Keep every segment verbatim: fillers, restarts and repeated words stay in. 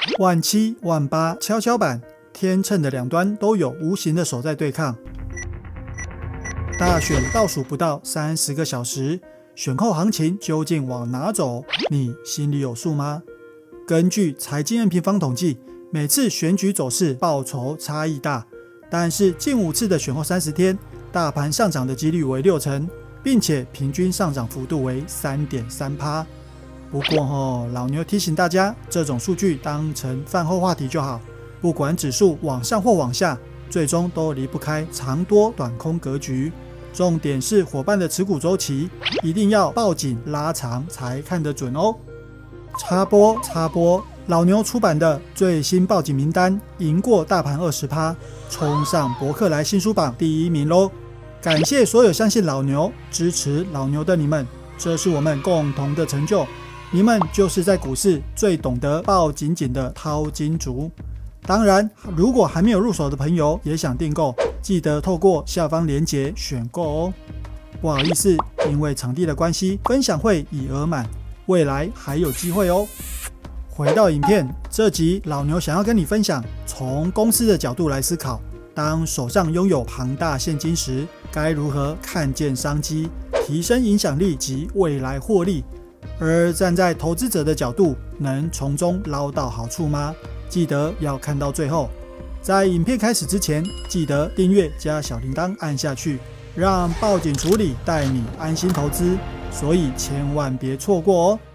万七、万八跷跷板，天秤的两端都有无形的手在对抗。大选倒数不到三十个小时，选后行情究竟往哪走？你心里有数吗？根据财经 M 平方统计，每次选举走势报酬差异大，但是近五次的选后三十天，大盘上涨的几率为六成，并且平均上涨幅度为 百分之三点三。不过哦，老牛提醒大家，这种数据当成饭后话题就好，不管指数往上或往下，最终都离不开长多短空格局。重点是伙伴的持股周期一定要抱紧拉长才看得准哦。插播插播，老牛出版的最新报警名单赢过大盘 百分之二十， 冲上博客来新书榜第一名咯！感谢所有相信老牛、支持老牛的你们，这是我们共同的成就。你们就是在股市最懂得抱紧紧的淘金族。当然，如果还没有入手的朋友也想订购，记得透过下方链接选购哦。不好意思，因为场地的关系，分享会已额满，未来还有机会哦。回到影片，这集老牛想要跟你分享，从公司的角度来思考，当手上拥有庞大现金时，该如何看见商机，提升影响力及未来获利。而站在投资者的角度，能从中捞到好处吗？记得要看到最后。在影片开始之前，记得订阅加小铃铛按下去，让报警处理带你安心投资，所以千万别错过哦。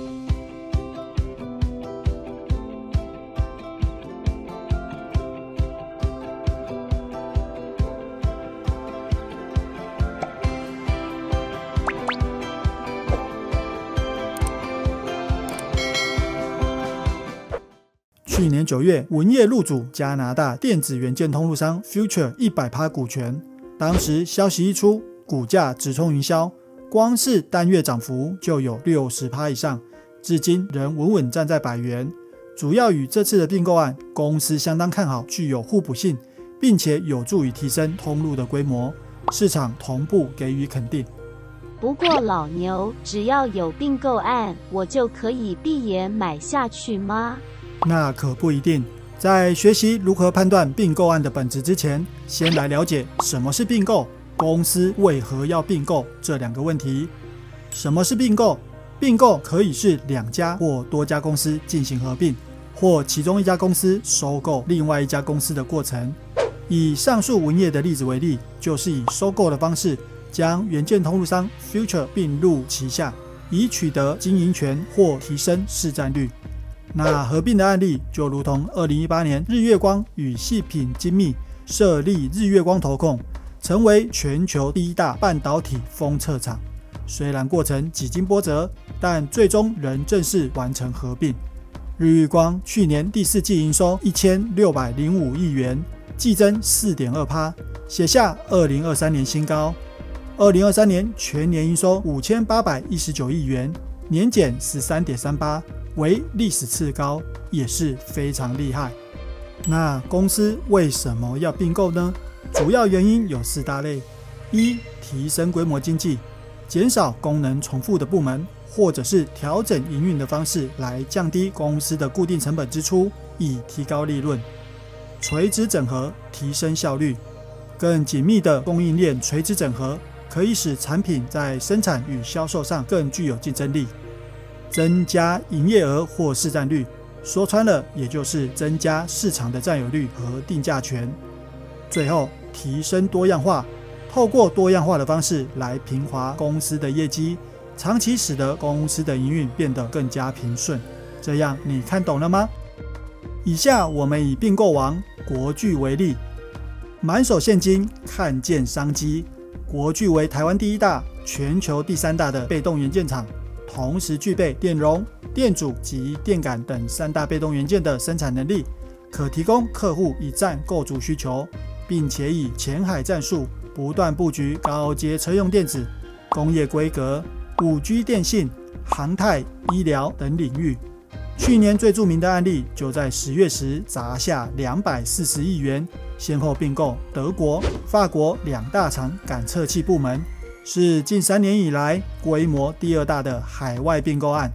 去年九月，文业入主加拿大电子元件通路商 Future 百分之百 股权。当时消息一出，股价直冲云霄，光是单月涨幅就有 百分之六十 以上，至今仍稳稳站在百元。主要与这次的并购案，公司相当看好，具有互补性，并且有助于提升通路的规模，市场同步给予肯定。 不过老牛，只要有并购案，我就可以闭眼买下去吗？ 那可不一定。在学习如何判断并购案的本质之前，先来了解什么是并购，公司为何要并购这两个问题。什么是并购？并购可以是两家或多家公司进行合并，或其中一家公司收购另外一家公司的过程。以上述文业的例子为例，就是以收购的方式将元件通路商 Future 并入旗下，以取得经营权或提升市占率。那合并的案例就如同二零一八年日月光与细品精密设立日月光投控，成为全球第一大半导体封测厂。虽然过程几经波折，但最终仍正式完成合并。日月光去年第四季营收一千六百零五亿元，季增 百分之四点二， 写下二零二三年新高。二零二三年全年营收五千八百一十九亿元，年减 百分之十三点三八，为历史次高，也是非常厉害。那公司为什么要并购呢？主要原因有四大类：一、提升规模经济，减少功能重复的部门，或者是调整营运的方式来降低公司的固定成本支出，以提高利润；垂直整合，提升效率，更紧密的供应链垂直整合，可以使产品在生产与销售上更具有竞争力。增加营业额或市占率，说穿了也就是增加市场的占有率和定价权。最后，提升多样化，透过多样化的方式来平滑公司的业绩，长期使得公司的营运变得更加平顺。这样你看懂了吗？以下我们以并购王国巨为例，满手现金，看见商机。国巨为台湾第一大、全球第三大的被动元件厂，同时具备电容、电阻及电感等三大被动元件的生产能力，可提供客户一站购足需求，并且以前海战术不断布局高阶车用电子、工业规格、五 G 电信、航太、医疗等领域。去年最著名的案例就在十月时砸下两百四十亿元，先后并购德国、法国两大厂感测器部门，是近三年以来规模第二大的海外并购案。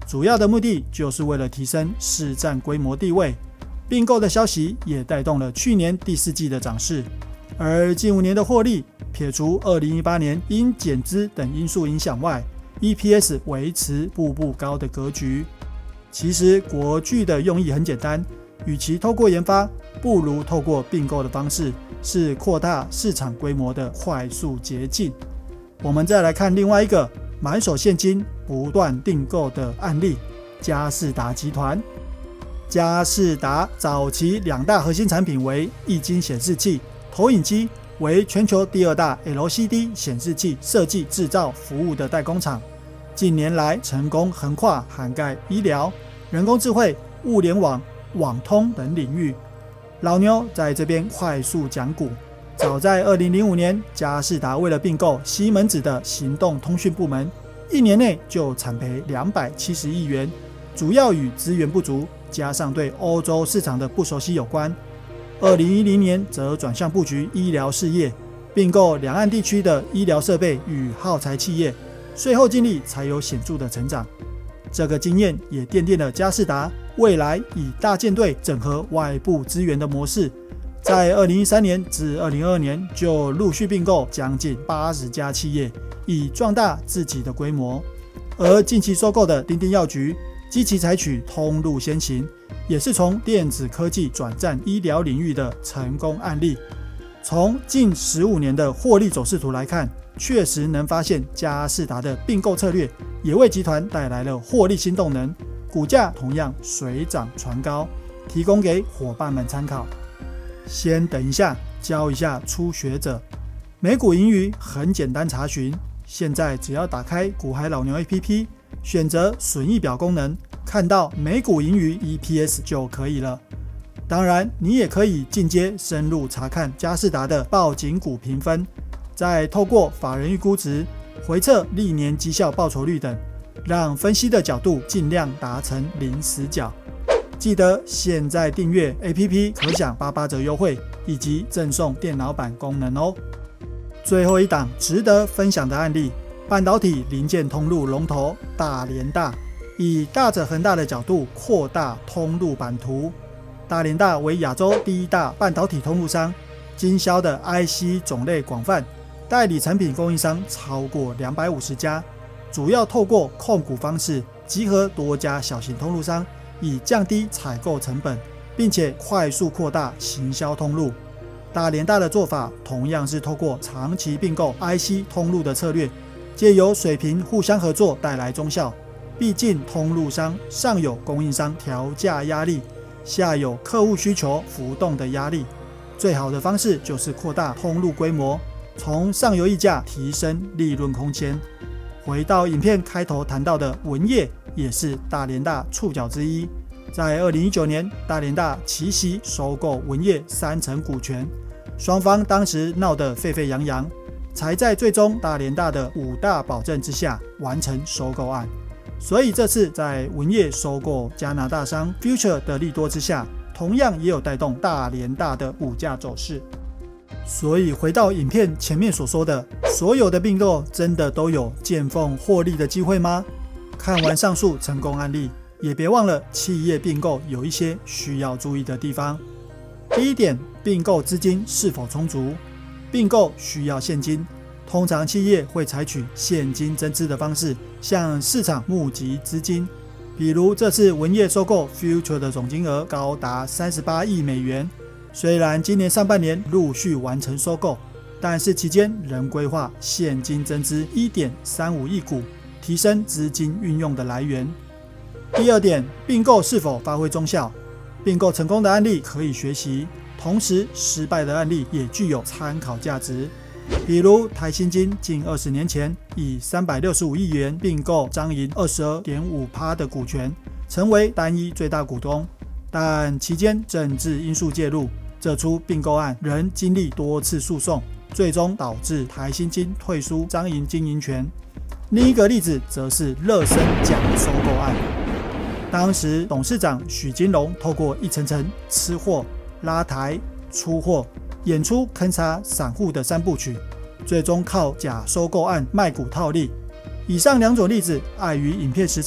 主要的目的就是为了提升市占规模地位。并购的消息也带动了去年第四季的涨势，而近五年的获利，撇除二零一八年因减资等因素影响外， E P S 维持步步高的格局。其实国巨的用意很简单，与其透过研发，不如透过并购的方式，是扩大市场规模的快速捷径。我们再来看另外一个满手现金不断并购的案例，佳世达集团。佳世达早期两大核心产品为液晶显示器、投影机，为全球第二大 L C D 显示器设计、制造、服务的代工厂。近年来成功横跨涵盖医疗、人工智慧、物联网、网通等领域。老牛在这边快速讲股。早在二零零五年，佳世达为了并购西门子的行动通讯部门，一年内就惨赔两百七十亿元，主要与资源不足加上对欧洲市场的不熟悉有关。二零一零年则转向布局医疗事业，并购两岸地区的医疗设备与耗材企业，税后净利才有显著的成长。这个经验也奠定了佳世达未来以大舰队整合外部资源的模式。在二零一三年至二零二二年就陆续并购将近八十家企业，以壮大自己的规模。而近期收购的丁丁药局，积极采取通路先行，也是从电子科技转战医疗领域的成功案例。从近十五年的获利走势图来看，确实能发现佳世达的并购策略也为集团带来了获利新动能，股价同样水涨船高，提供给伙伴们参考。先等一下，教一下初学者。每股盈余很简单查询，现在只要打开股海老牛 A P P， 选择损益表功能，看到每股盈余 E P S 就可以了。当然，你也可以进阶深入查看佳世达的报警股评分，再透过法人预估值、回测历年绩效报酬率等，让分析的角度尽量达成零死角。记得现在订阅 A P P 可享八八折优惠，以及赠送电脑版功能哦。最后一档值得分享的案例，半导体零件通路龙头大联大，以大者恒大的角度扩大通路版图。大联大为亚洲第一大半导体通路商，经销的 I C 种类广泛，代理产品供应商超过两百五十家，主要透过控股方式集合多家小型通路商，以降低采购成本，并且快速扩大行销通路。大联大的做法同样是透过长期并购 I C 通路的策略，借由水平互相合作带来中效。毕竟通路商上有供应商调价压力，下有客户需求浮动的压力，最好的方式就是扩大通路规模，从上游溢价提升利润空间。回到影片开头谈到的文业，也是大联大触角之一。在二零一九年，大联大奇袭收购文业三成股权，双方当时闹得沸沸扬扬，才在最终大联大的五大保证之下完成收购案。所以这次在文业收购加拿大商 Future 的利多之下，同样也有带动大联大的股价走势。所以回到影片前面所说的，所有的并购真的都有见缝获利的机会吗？看完上述成功案例，也别忘了企业并购有一些需要注意的地方。第一点，并购资金是否充足？并购需要现金，通常企业会采取现金增资的方式向市场募集资金。比如这次文业收购 Future 的总金额高达三十八亿美元，虽然今年上半年陆续完成收购，但是期间仍规划现金增资 一点三五亿股，提升资金运用的来源。第二点，并购是否发挥功效？并购成功的案例可以学习，同时失败的案例也具有参考价值。比如台新金近二十年前以三百六十五亿元并购彰银 百分之二十二点五 的股权，成为单一最大股东，但期间政治因素介入，这出并购案仍经历多次诉讼，最终导致台新金退出彰银经营权。另一个例子则是乐升假收购案，当时董事长许金龙透过一层层吃货、拉抬、出货，演出坑杀散户的三部曲，最终靠假收购案卖股套利。以上两种例子碍于影片时长，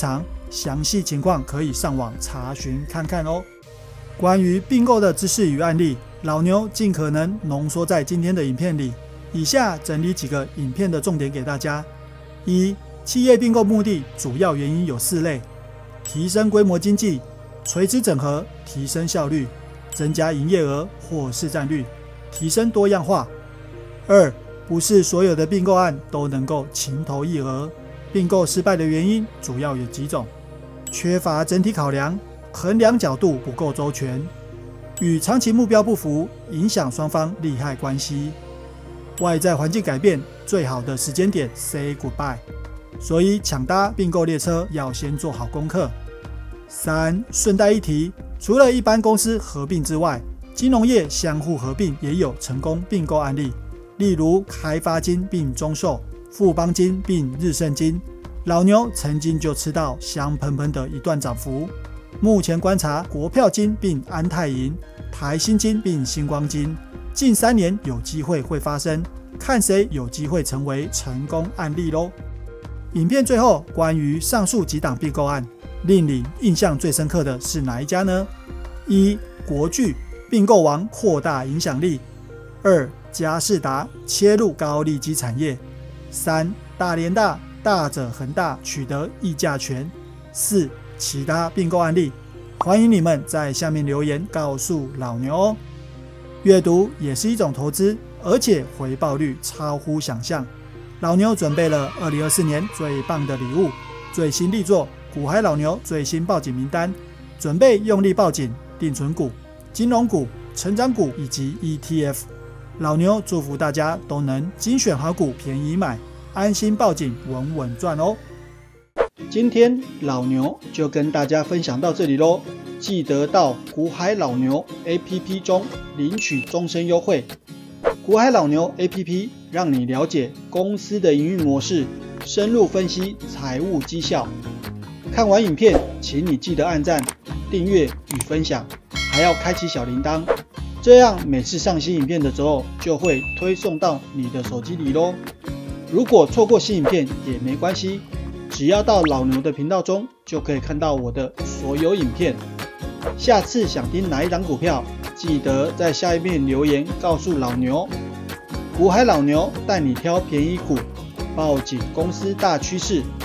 详细情况可以上网查询看看哦。关于并购的知识与案例，老牛尽可能浓缩在今天的影片里。以下整理几个影片的重点给大家。一、企业并购目的主要原因有四类：提升规模经济、垂直整合、提升效率、增加营业额或市占率、提升多样化。二、不是所有的并购案都能够情投意合，并购失败的原因主要有几种：缺乏整体考量，衡量角度不够周全，与长期目标不符，影响双方利害关系。外在环境改变，最好的时间点 say goodbye， 所以抢搭并购列车要先做好功课。三、顺带一提，除了一般公司合并之外，金融业相互合并也有成功并购案例，例如开发金并中寿、富邦金并日盛金，老牛曾经就吃到香喷喷的一段涨幅。目前观察国票金并安泰银、台新金并星光金，近三年有机会会发生，看谁有机会成为成功案例咯。影片最后，关于上述几档并购案，令你印象最深刻的是哪一家呢？一、国巨并购王扩大影响力；二、佳世达切入高利基产业；三、大联大大者恒大取得议价权；四、其他并购案例。欢迎你们在下面留言告诉老牛哦。阅读也是一种投资，而且回报率超乎想象。老牛准备了二零二四年最棒的礼物，最新力作股海老牛最新报警名单，准备用力报警定存股、金融股、成长股以及 E T F。老牛祝福大家都能精选好股，便宜买，安心报警，稳稳赚哦。今天老牛就跟大家分享到这里咯，记得到股海老牛 A P P 中领取终身优惠。股海老牛 A P P 让你了解公司的营运模式，深入分析财务绩效。看完影片，请你记得按赞、订阅与分享，还要开启小铃铛，这样每次上新影片的时候就会推送到你的手机里咯。如果错过新影片也没关系，只要到老牛的频道中就可以看到我的所有影片。下次想听哪一档股票，记得在下面留言告诉老牛。股海老牛带你挑便宜股，抱紧公司大趋势。